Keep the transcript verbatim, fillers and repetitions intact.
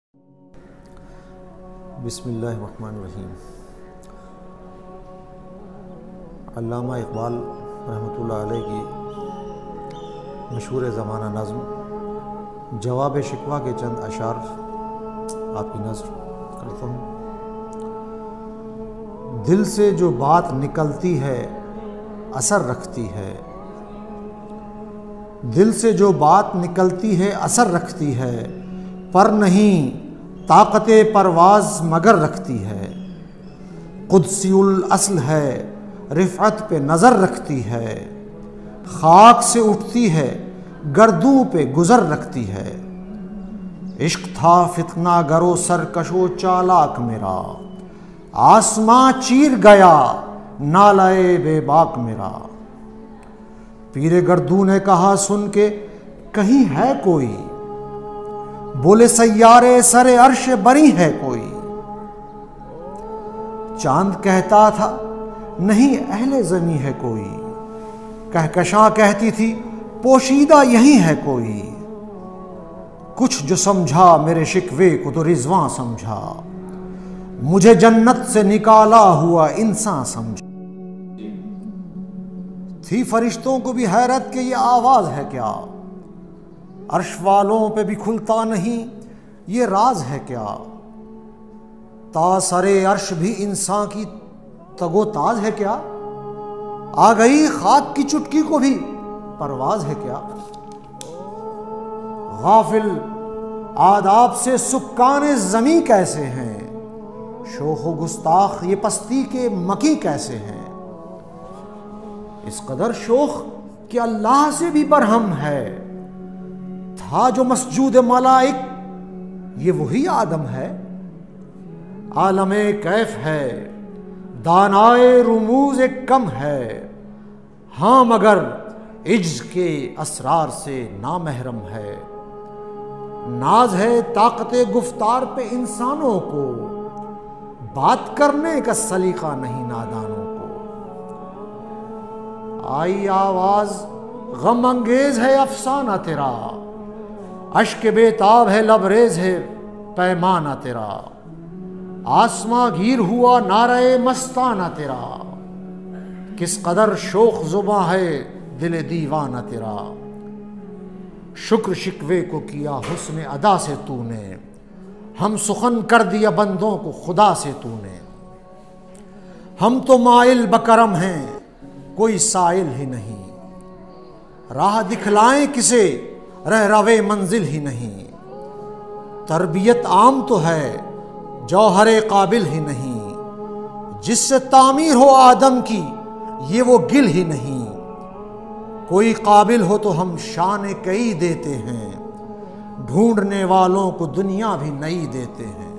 बिस्मिल्लाहिर्रहमानिर्रहीम। अल्लामा इक़बाल रहमतुल्लाह अलैह की मशहूर ज़माना नज़्म जवाब शिकवा के चंद अशार आपकी नज़र करता हूँ। दिल से जो बात निकलती है असर रखती है, दिल से जो बात निकलती है असर रखती है, पर नहीं ताक़ते परवाज़ मगर रखती है। क़ुद्सियुल अस्ल है रिफ़अत पे नज़र रखती है, खाक से उठती है गर्दों पे गुज़र रखती है। इश्क था फितना गरो सरकशो चालाक मेरा, आसमां चीर गया नालाए बेबाक मेरा। पीरे गर्दू ने कहा सुन के कहीं है कोई, बोले सैयारे सरे अर्श बरी है कोई। चांद कहता था नहीं अहले ज़मी है कोई, कहकशां कहती थी पोशीदा यही है कोई। कुछ जो समझा मेरे शिकवे को तो रिजवां समझा, मुझे जन्नत से निकाला हुआ इंसान समझा। थी फरिश्तों को भी हैरत के ये आवाज है क्या, अर्श वालों पे भी खुलता नहीं ये राज है क्या। तासरे अर्श भी इंसान की तगोताज है क्या, आ गई खाक की चुटकी को भी परवाज है क्या। गाफिल आदाब से सुक्कान ज़मी कैसे हैं, शोखो गुस्ताख ये पस्ती के मकी कैसे हैं। इस कदर शोख कि अल्लाह से भी बरहम है, था जो मसजूद मलाइक ये वही आदम है। आलमे कैफ है दानाए रुमूज एक कम है, हाँ मगर इज्ज के असरार से नामहरम है। नाज है ताकते गुफ्तार पे इंसानों को, बात करने का सलीका नहीं नादानों को। आई आवाज गम अंगेज है अफसाना तेरा, अश्क बेताब है लबरेज है पैमाना तेरा। आसमां गिर हुआ नारे मस्ताना तेरा, किस कदर शोख जुबां है दिल दीवाना तेरा। शुक्र शिकवे को किया हुस्न अदा से तूने, हम सुखन कर दिया बंदों को खुदा से तूने। हम तो माइल बकरम हैं कोई साइल ही नहीं, राह दिखलाएं किसे रह रवे मंजिल ही नहीं। तरबियत आम तो है जौहरे काबिल ही नहीं, जिससे तामीर हो आदम की ये वो गिल ही नहीं। कोई काबिल हो तो हम शान कई देते हैं, ढूंढने वालों को दुनिया भी नई देते हैं।